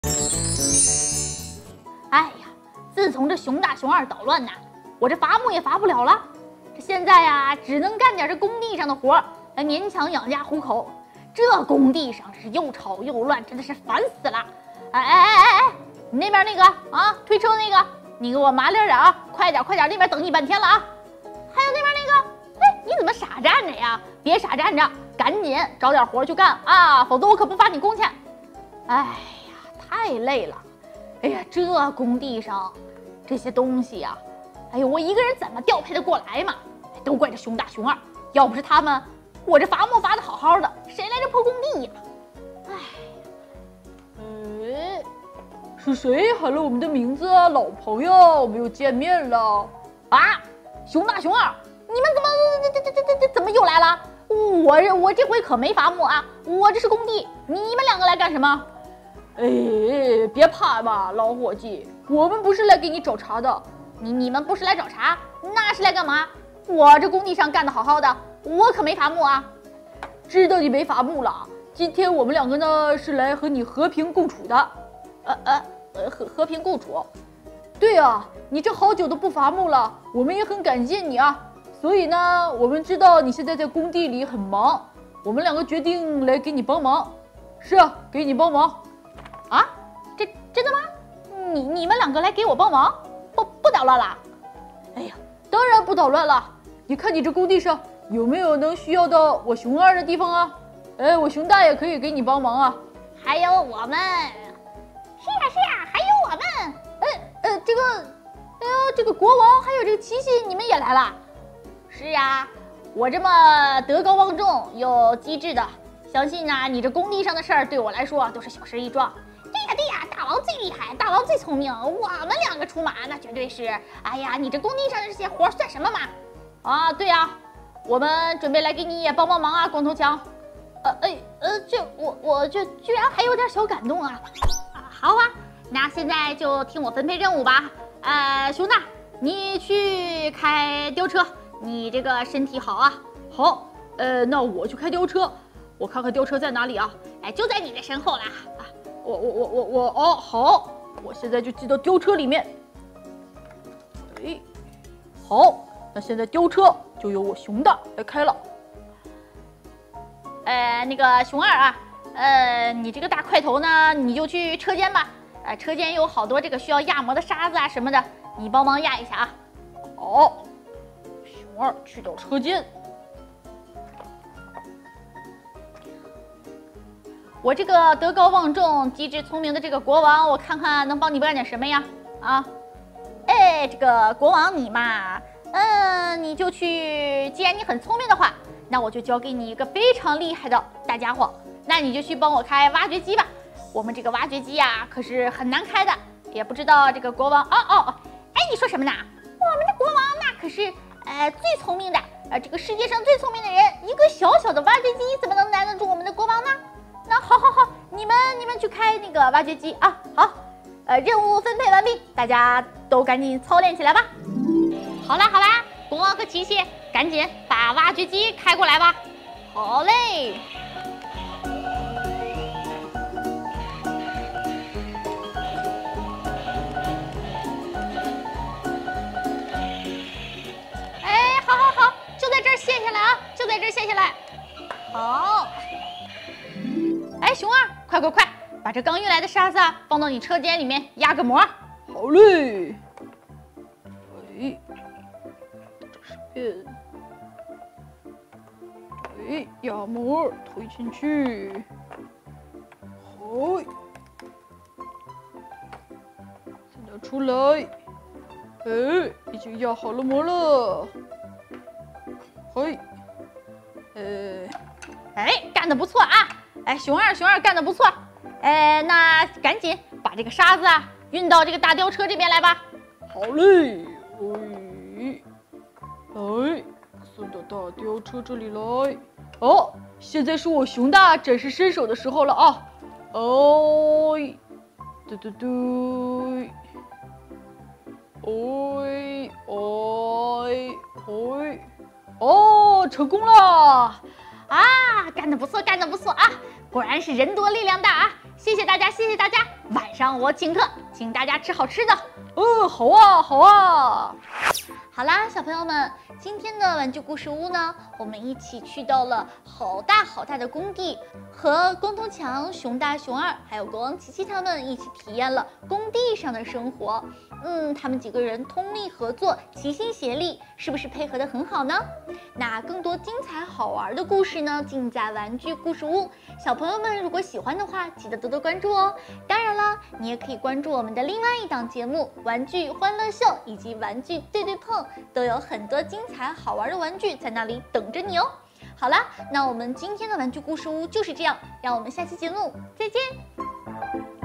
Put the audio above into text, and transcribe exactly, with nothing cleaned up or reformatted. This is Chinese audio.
哎呀，自从这熊大熊二捣乱呐，我这伐木也伐不了了。这现在呀，只能干点这工地上的活来勉强养家糊口。这工地上是又吵又乱，真的是烦死了。哎哎哎哎哎，你那边那个啊，推车那个，你给我麻利点啊，快点快点，那边等你半天了啊。还有那边那个，哎，你怎么傻站着呀？别傻站着，赶紧找点活去干啊，否则我可不发你工钱。哎呀，太累了。哎呀，这工地上这些东西呀、啊，哎呦，我一个人怎么调配得过来嘛？都怪这熊大熊二，要不是他们，我这伐木伐得好好的，谁来这破工地呀？哎， 哎，是谁喊了我们的名字啊？老朋友，我们又见面了啊！熊大熊二，你们怎么这这这这这怎么又来了？我这我这回可没伐木啊，我这是工地，你们两个来干什么？ 哎，别怕嘛，老伙计，我们不是来给你找茬的。 你你们不是来找茬，那是来干嘛？我这工地上干得好好的，我可没伐木啊。 知道你没伐木了，今天我们两个呢是来和你和平共处的。 呃呃呃，和和平共处。 对啊，你这好久都不伐木了，我们也很感谢你啊。所以呢，我们知道你现在在工地里很忙，我们两个决定来给你帮忙。是啊，给你帮忙。 啊，这真的吗？你你们两个来给我帮忙，不不捣乱了？ 哎呀，当然不捣乱了。你看你这工地上有没有能需要到我熊二的地方啊？哎，我熊大也可以给你帮忙啊。 还有我们，是呀是呀，还有我们。 哎呃，这个，哎呀，这个国王还有这个七夕，你们也来了？ 是呀，我这么德高望重又机智的，相信呢、啊，你这工地上的事儿对我来说都是小事一桩。对呀对呀，大王最厉害，大王最聪明，我们两个出马那绝对是。哎呀，你这工地上的这些活算什么嘛？啊，对呀，我们准备来给你也帮帮忙啊，光头强。呃哎呃，这我我这居然还有点小感动啊！啊好啊，那现在就听我分配任务吧。呃，熊大，你去开吊车，你这个身体好啊。 好，呃，那我去开吊车，我看看吊车在哪里啊？ 哎，就在你的身后啦。啊， 我我我我我哦，好，我现在就进到吊车里面。哎，好，那现在吊车就由我熊大来开了。 呃，那个熊二啊，呃，你这个大块头呢，你就去车间吧。呃，车间有好多这个需要压磨的沙子啊什么的，你帮忙压一下啊。 好，熊二去到车间。 我这个德高望重、机智聪明的这个国王，我看看能帮你干点什么呀？啊，哎，这个国王你嘛，嗯，你就去，既然你很聪明的话，那我就交给你一个非常厉害的大家伙，那你就去帮我开挖掘机吧。我们这个挖掘机呀、啊，可是很难开的，也不知道这个国王，哦哦，哎，你说什么呢？我们这国王那可是呃最聪明的，呃，这个世界上最聪明的人，一个小小的挖掘机怎么能难得住我们的国王呢？那好好好，你们你们去开那个挖掘机啊！好，呃，任务分配完毕，大家都赶紧操练起来吧。好啦好啦，国王和琪琪，赶紧把挖掘机开过来吧。好嘞。哎，好好好，就在这儿卸下来啊，就在这儿卸下来。好。哎，熊二，快快快，把这刚运来的沙子啊放到你车间里面压个模。 好嘞。哎，这是片。哎，压模推进去。好，现在出来。哎，已经压好了模了。嘿，呃， 哎，干得不错啊！哎，熊二，熊二干得不错。哎，那赶紧把这个沙子啊运到这个大吊车这边来吧。 好嘞，哎，来，送到大吊车这里来。哦，现在是我熊大展示身手的时候了啊！哦，对对对，哎哎哎，哦，成功了！ 啊，干得不错，干得不错啊！果然是人多力量大啊！ 谢谢大家，谢谢大家，晚上我请客，请大家吃好吃的。 哦，好啊，好啊。 好啦，小朋友们，今天的玩具故事屋呢，我们一起去到了好大好大的工地，和光头强、熊大、熊二还有国王琪琪他们一起体验了工地上的生活。嗯，他们几个人通力合作，齐心协力，是不是配合得很好呢？那更多精彩好玩的故事呢，尽在玩具故事屋。小朋友们如果喜欢的话，记得多多关注哦。当然啦，你也可以关注我们的另外一档节目《玩具欢乐秀》以及《玩具对对碰》，都有很多精彩好玩的玩具在那里等着你哦。好啦，那我们今天的玩具故事屋就是这样，让我们下期节目再见。